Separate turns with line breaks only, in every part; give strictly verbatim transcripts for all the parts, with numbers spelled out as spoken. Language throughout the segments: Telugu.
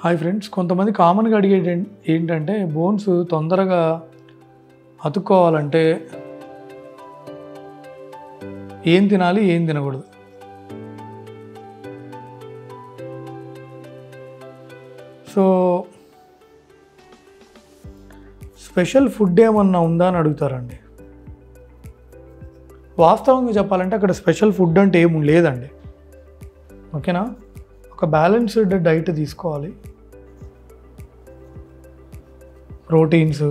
హాయ్ ఫ్రెండ్స్, కొంతమంది కామన్గా అడిగేది ఏంటంటే బోన్స్ తొందరగా అతుక్కోవాలంటే ఏం తినాలి, ఏం తినకూడదు. సో స్పెషల్ ఫుడ్ ఏమన్నా ఉందా అని అడుగుతారండి. వాస్తవంగా చెప్పాలంటే అక్కడ స్పెషల్ ఫుడ్ అంటే ఏమి లేదండి. ఓకేనా, ఒక బ్యాలెన్స్డ్ డైట్ తీసుకోవాలి. ప్రోటీన్స్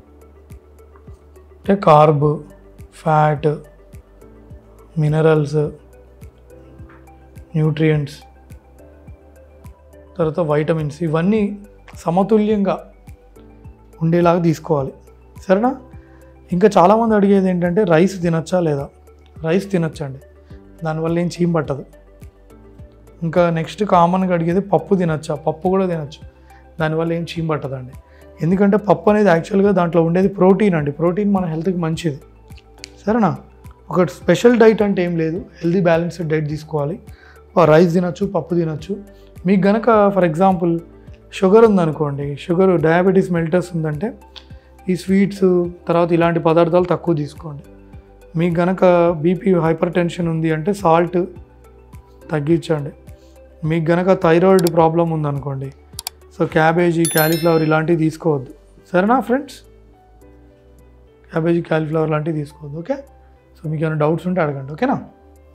అంటే కార్బ్, ఫ్యాట్, మినరల్స్, న్యూట్రియంట్స్, తర్వాత వైటమిన్స్, ఇవన్నీ సమతుల్యంగా ఉండేలాగా తీసుకోవాలి. సరేనా? ఇంకా చాలామంది అడిగేది ఏంటంటే రైస్ తినచ్చా లేదా. రైస్ తినచ్చండి, దానివల్ల ఏం చీమ పట్టదు. ఇంకా నెక్స్ట్ కామన్గా అడిగేది పప్పు తినచ్చా. పప్పు కూడా తినచ్చు, దానివల్ల ఏం చీమ పట్టదండి. ఎందుకంటే పప్పు అనేది యాక్చువల్గా దాంట్లో ఉండేది ప్రోటీన్ అండి. ప్రోటీన్ మన హెల్త్కి మంచిది. సరేనా? ఒక స్పెషల్ డైట్ అంటే ఏం లేదు, హెల్తీ బ్యాలెన్స్డ్ డైట్ తీసుకోవాలి. రైస్ తినచ్చు, పప్పు తినచ్చు. మీకు గనక ఫర్ ఎగ్జాంపుల్ షుగర్ ఉందనుకోండి, షుగర్ డయాబెటీస్ మెల్టస్ ఉందంటే ఈ స్వీట్స్ తర్వాత ఇలాంటి పదార్థాలు తక్కువ తీసుకోండి. మీకు గనక బీపీ హైపర్ టెన్షన్ ఉంది అంటే సాల్ట్ తగ్గించండి. మీకు గనక థైరాయిడ్ ప్రాబ్లం ఉందనుకోండి, సో క్యాబేజీ, క్యాలీఫ్లవర్ ఇలాంటివి తీసుకోవద్దు. సరేనా ఫ్రెండ్స్? క్యాబేజీ, క్యాలీఫ్లవర్ లాంటివి తీసుకోవద్దు. ఓకే, సో మీకు ఏమైనా డౌట్స్ ఉంటే అడగండి. ఓకేనా?